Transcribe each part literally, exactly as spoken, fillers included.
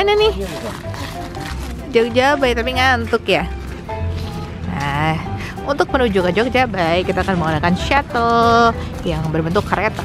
Kemana nih? Jogja, Bay, tapi ngantuk ya. Nah, untuk menuju ke Jogja, Bay, kita akan menggunakan shuttle yang berbentuk kereta.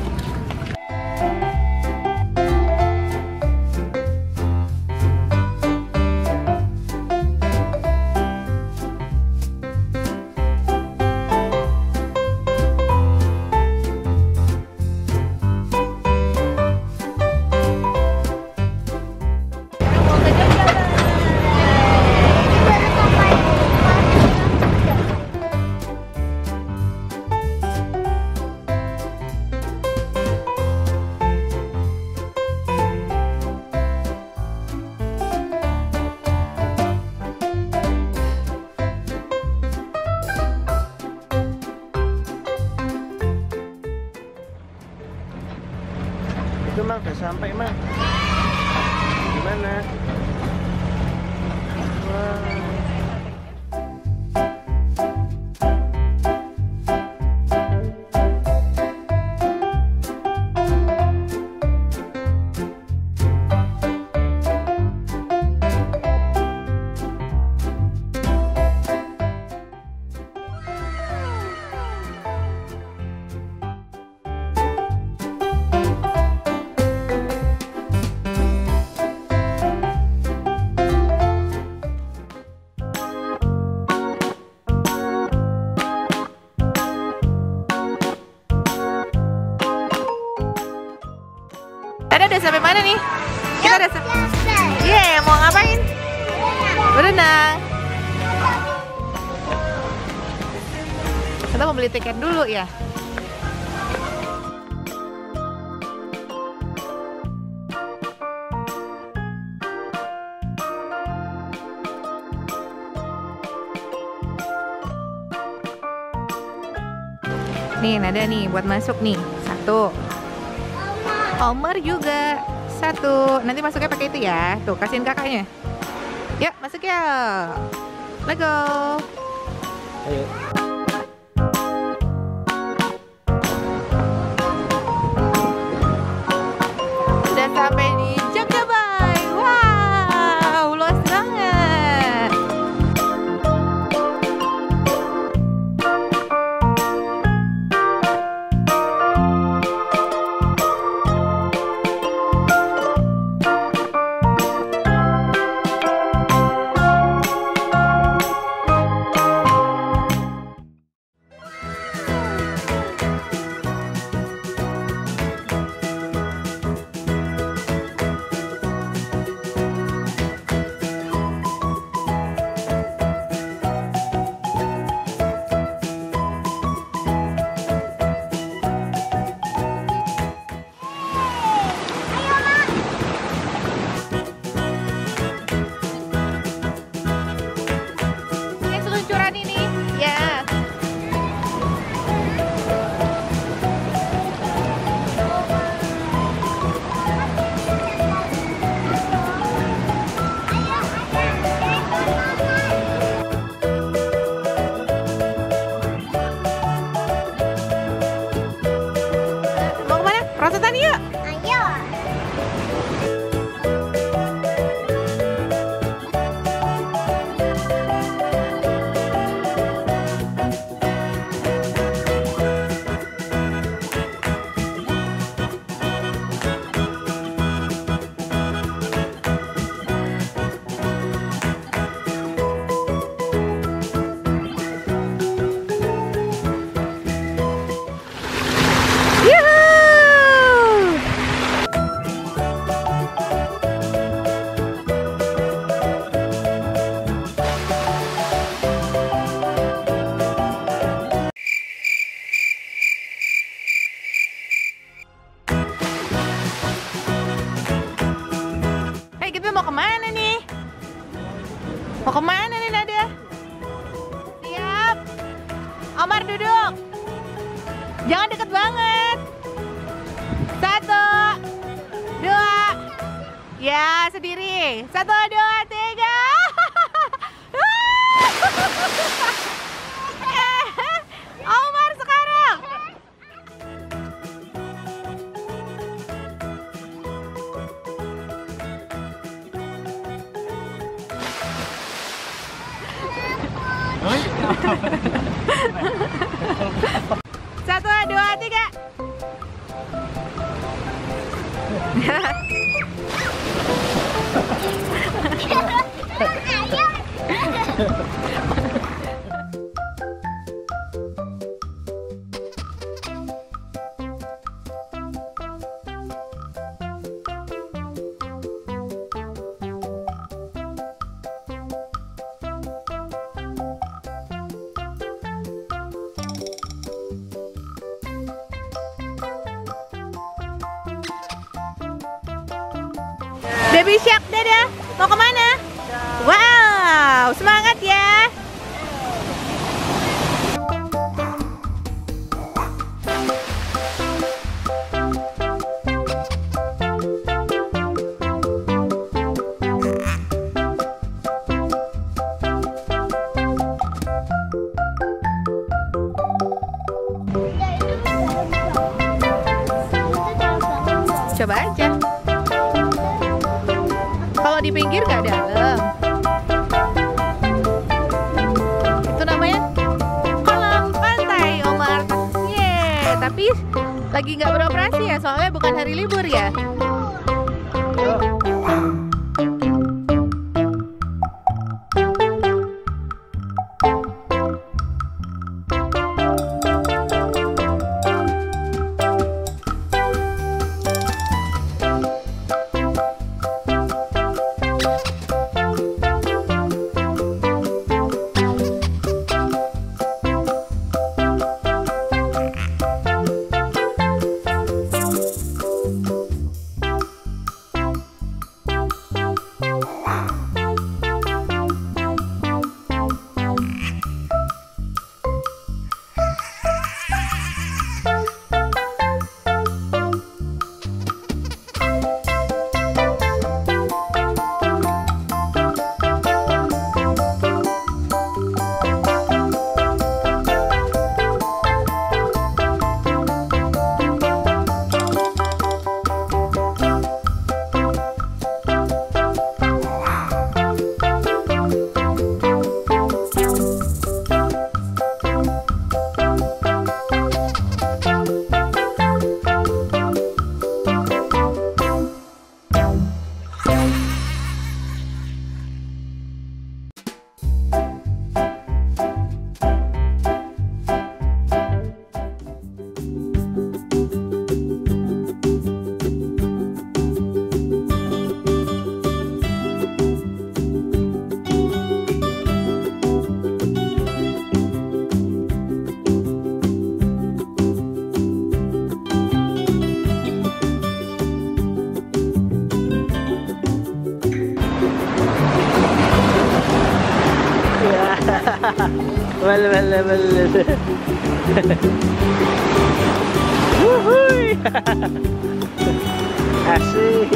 Itu Mang, udah sampai Mang. Gimana? Wah. Ada udah sampai mana nih? Kita udah sampai. Iya, yeah, mau ngapain? Berenang. Kita mau beli tiket dulu ya. Nih, Nada nih buat masuk nih. Satu. Omar juga satu. Nanti masuknya pakai itu ya. Tuh, kasihin kakaknya. Yuk, masuk ya. Let's go. Ayo. Udah sampai di Jogja, Bay. Wow, luas banget. Mau kemana nih Nada? Siap. Omar duduk. Jangan deket banget. Satu, dua. Ya sendiri. Satu, dua, tiga. Omar sekarang. Satu, dua, tiga. Baby Shark, dadah. Mau kemana? Wow, semangat ya. Coba aja. Kalau di pinggir nggak dalam. Itu namanya kolam pantai Omar. Yeay, tapi lagi nggak beroperasi ya, soalnya bukan hari libur ya. Mal mal mal. Wuhui. Asik.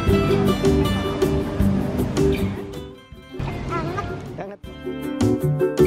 Hangat.